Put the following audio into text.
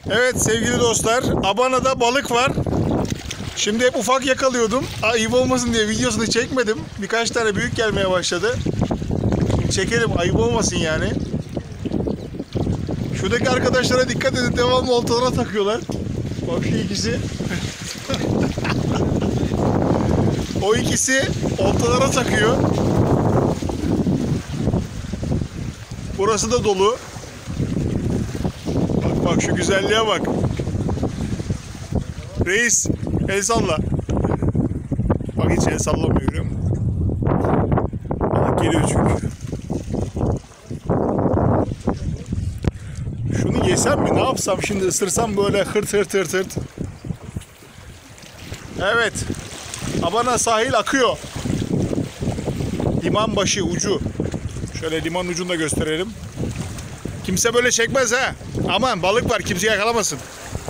Evet sevgili dostlar, Abana'da balık var. Şimdi hep ufak yakalıyordum. Ayıp olmasın diye videosunu çekmedim. Birkaç tane büyük gelmeye başladı. Çekelim, ayıp olmasın yani. Şuradaki arkadaşlara dikkat edin, devamlı oltalara takıyorlar. Bak şu ikisi. O ikisi oltalara takıyor. Burası da dolu. Bak bak şu güzelliğe bak. Reis el salla. Bak hiç el sallamıyor, görüyor musun? Balık geliyor çünkü. Şunu yesem mi? Ne yapsam şimdi, ısırsam böyle hırt hırt hırt hırt. Evet. Abana sahil akıyor. Liman başı ucu. Şöyle liman ucunu da gösterelim. Kimse böyle çekmez ha. Aman balık var, kimse yakalamasın.